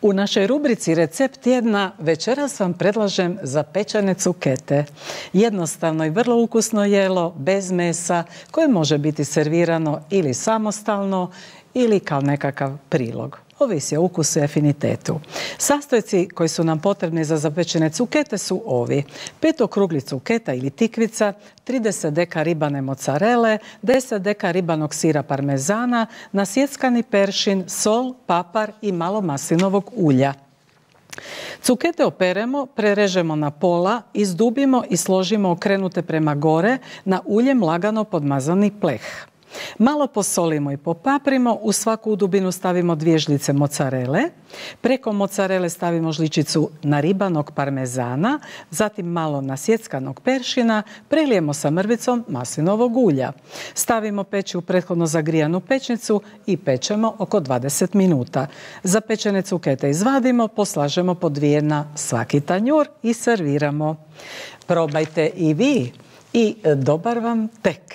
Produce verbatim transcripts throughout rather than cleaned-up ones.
U našoj rubrici Recept tjedna večeras vam predlažem zapečene cukete. Jednostavno i vrlo ukusno jelo, bez mesa, koje može biti servirano ili samostalno ili kao nekakav prilog. Ovisi o ukusu i afinitetu. Sastojci koji su nam potrebni za zapečene cukete su ovi: pet okruglih cuketa ili tikvica, trideset deka ribane mocarele, deset deka ribanog sira parmezana, nasjeckani peršin, sol, papar i malo maslinovog ulja. Cukete operemo, prerežemo na pola, izdubimo i složimo okrenute prema gore na uljem lagano podmazani pleh. Malo posolimo i popaprimo, u svaku dubinu stavimo dvije žlice mocarele, preko mocarele stavimo žličicu naribanog parmezana, zatim malo nasjeckanog peršina, prelijemo sa mrvicom maslinovog ulja. Stavimo peći u prethodno zagrijanu pećnicu i pečemo oko dvadeset minuta. Zapečene cukete izvadimo, poslažemo po dvije na svaki tanjur i serviramo. Probajte i vi i dobar vam tek!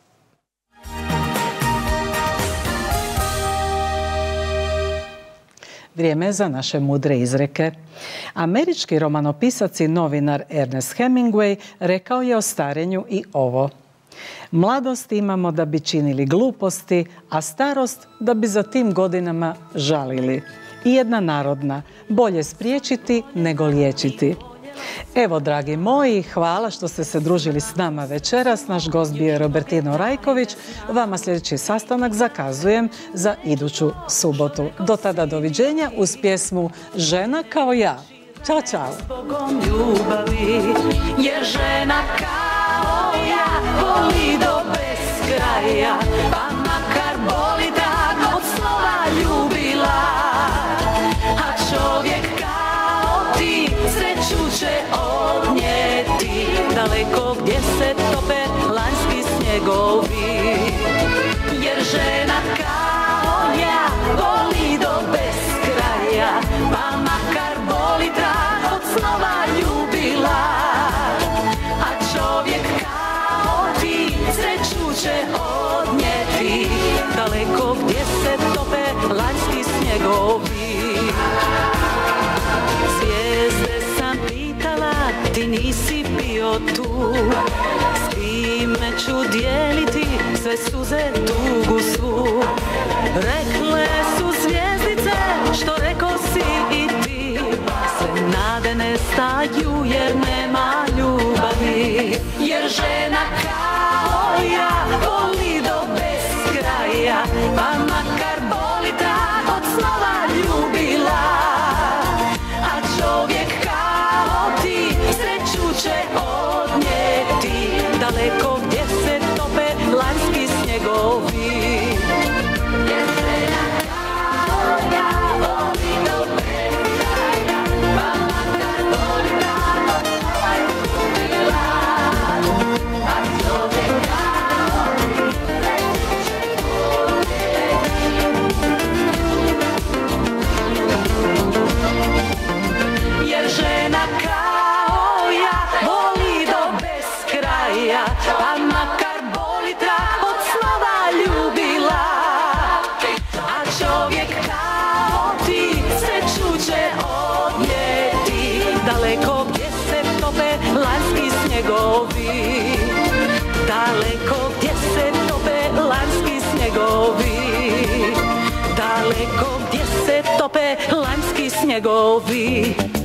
Vrijeme za naše mudre izreke. Američki romanopisac i novinar Ernest Hemingway rekao je o starenju i ovo: mladost imamo da bi činili gluposti, a starost da bi za tim godinama žalili. I jedna narodna: bolje spriječiti nego liječiti. Evo, dragi moji, hvala što ste se družili s nama večeras. Naš gost bio je Robertino Rajković. Vama sljedeći sastanak zakazujem za iduću subotu. Do tada doviđenja uz pjesmu Žena kao ja. Ćao, čao! Jer žena kao ja voli do beskraja, pa makar boli da od slova ljubila, a čovjek sreću će odnijeti daleko gdje se tope lanjski snjegovi. Jer žena kao ja voli do beskraja, pa makar boli trag od snova ljubila, a čovjek kao ti sreću će odnijeti daleko gdje se tope lanjski snjegovi. Ti nisi bio tu, s kime ću dijeliti sve suze tugu svu. Rekle su zvijezdice što reko si i ti, sve nade nestaju jer nema ljubavi. Jer žena kao ja voli do beskraja, pa makar boli trag od snova ljubila, a čovjek će odnijeti daleko gdje se tope lanjski snjegovi. Jer žena kao ja voli do beskraja, pa makar boli trag od snova ljubila, a čovjek kao ti sreću će odnijeti. Jer žena kao voli do beskraja, pa makar boli trag od slova ljubila, a čovjek kao ti sreću će odnijeti daleko gdje se tope lanjski snjegovi. Daleko gdje se tope lanjski snjegovi. Daleko gdje se tope lanjski snjegovi.